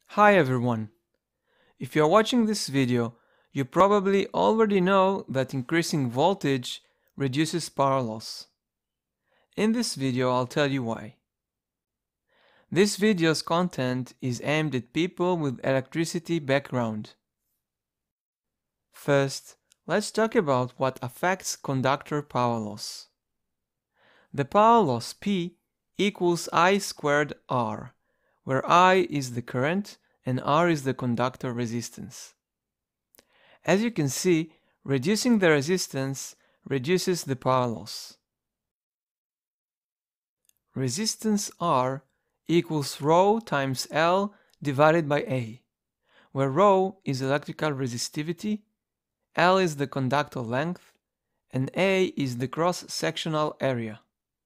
Hi everyone! If you are watching this video, you probably already know that increasing voltage reduces power loss. In this video, I'll tell you why. This video's content is aimed at people with electricity background. First, let's talk about what affects conductor power loss. The power loss P equals I squared R, where I is the current and R is the conductor resistance. As you can see, reducing the resistance reduces the power loss. Resistance R equals ρ times L divided by A, where ρ is electrical resistivity, L is the conductor length, and A is the cross-sectional area.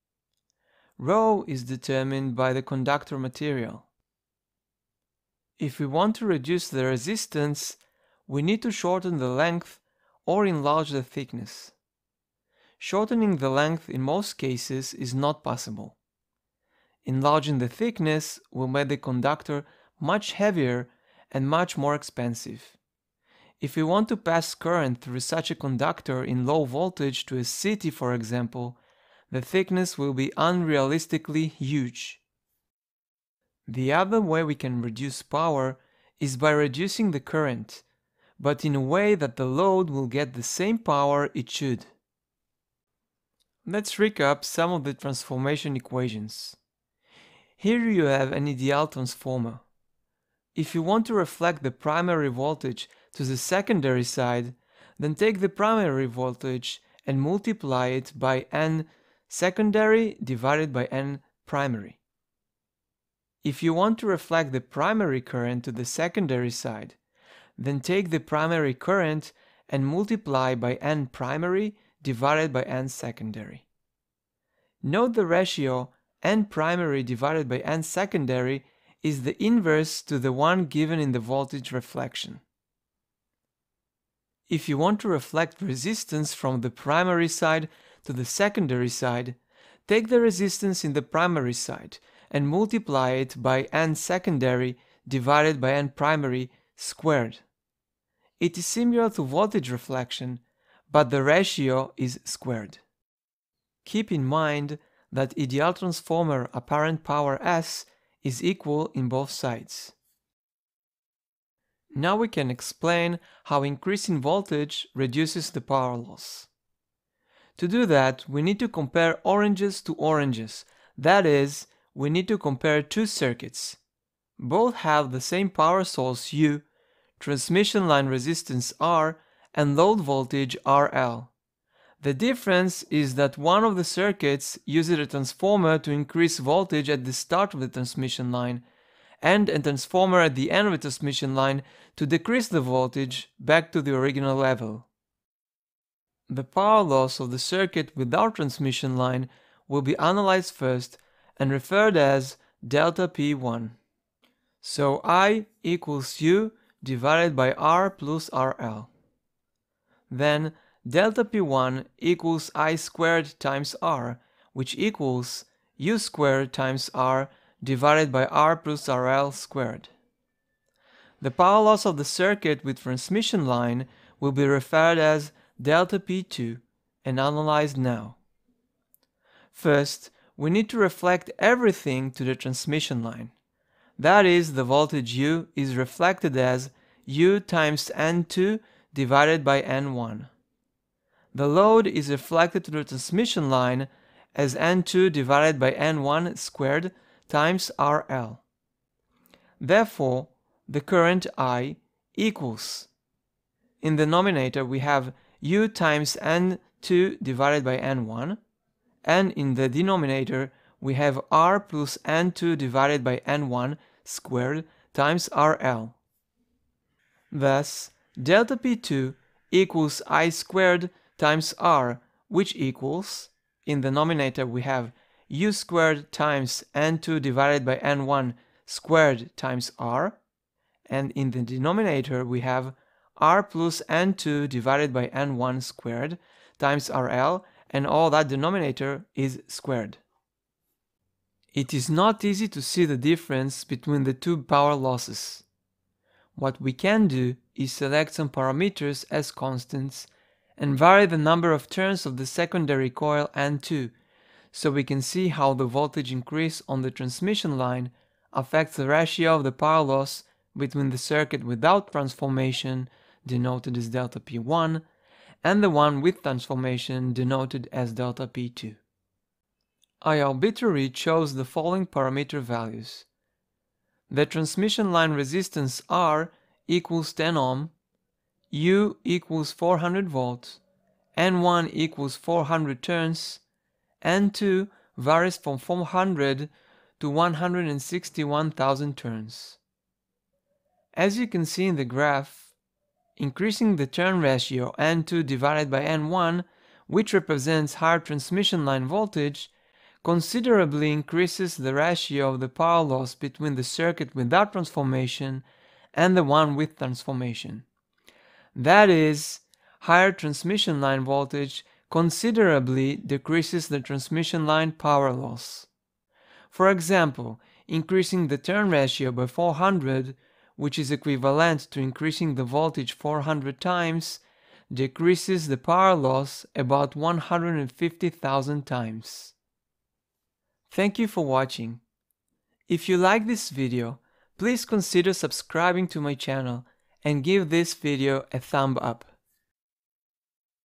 Ρ is determined by the conductor material. If we want to reduce the resistance, we need to shorten the length or enlarge the thickness. Shortening the length in most cases is not possible. Enlarging the thickness will make the conductor much heavier and much more expensive. If we want to pass current through such a conductor in low voltage to a city, for example, the thickness will be unrealistically huge. The other way we can reduce power is by reducing the current, but in a way that the load will get the same power it should. Let's recap some of the transformation equations. Here you have an ideal transformer. If you want to reflect the primary voltage to the secondary side, then take the primary voltage and multiply it by N secondary divided by N primary. If you want to reflect the primary current to the secondary side, then take the primary current and multiply by N primary divided by N secondary. Note the ratio N primary divided by N secondary is the inverse to the one given in the voltage reflection. If you want to reflect resistance from the primary side to the secondary side, take the resistance in the primary side and multiply it by N secondary divided by N primary squared. It is similar to voltage reflection, but the ratio is squared. Keep in mind that ideal transformer apparent power S is equal in both sides. Now we can explain how increasing voltage reduces the power loss. To do that, we need to compare oranges to oranges. That is, we need to compare two circuits. Both have the same power source U, transmission line resistance R, and load voltage RL. The difference is that one of the circuits uses a transformer to increase voltage at the start of the transmission line, and a transformer at the end of the transmission line to decrease the voltage back to the original level. The power loss of the circuit without transmission line will be analyzed first and referred as delta P1. So I equals U divided by R plus RL. Then delta P1 equals I squared times R, which equals U squared times R divided by R plus RL squared. The power loss of the circuit with transmission line will be referred as delta P2 and analyzed now. First, we need to reflect everything to the transmission line. That is, the voltage U is reflected as U times N2 divided by N1. The load is reflected to the transmission line as N2 divided by N1 squared times RL. Therefore, the current I equals, in the numerator we have U times N2 divided by N1, and in the denominator we have R plus N2 divided by N1 squared times RL. Thus, delta P2 equals I squared times R, which equals, in the numerator we have U squared times N2 divided by N1 squared times R, and in the denominator we have R plus N2 divided by N1 squared times RL, and all that denominator is squared. It is not easy to see the difference between the two power losses. What we can do is select some parameters as constants and vary the number of turns of the secondary coil N2, so we can see how the voltage increase on the transmission line affects the ratio of the power loss between the circuit without transformation, denoted as delta P1, and the one with transformation, denoted as delta P2. I arbitrarily chose the following parameter values. The transmission line resistance R equals 10 ohm, U equals 400 volts, N1 equals 400 turns, N2 varies from 400 to 161,000 turns. As you can see in the graph, increasing the turn ratio N2 divided by N1, which represents higher transmission line voltage, considerably increases the ratio of the power loss between the circuit without transformation and the one with transformation. That is, higher transmission line voltage considerably decreases the transmission line power loss. For example, increasing the turn ratio by 400, which is equivalent to increasing the voltage 400 times, decreases the power loss about 150,000 times. Thank you for watching. If you like this video, please consider subscribing to my channel and give this video a thumb up.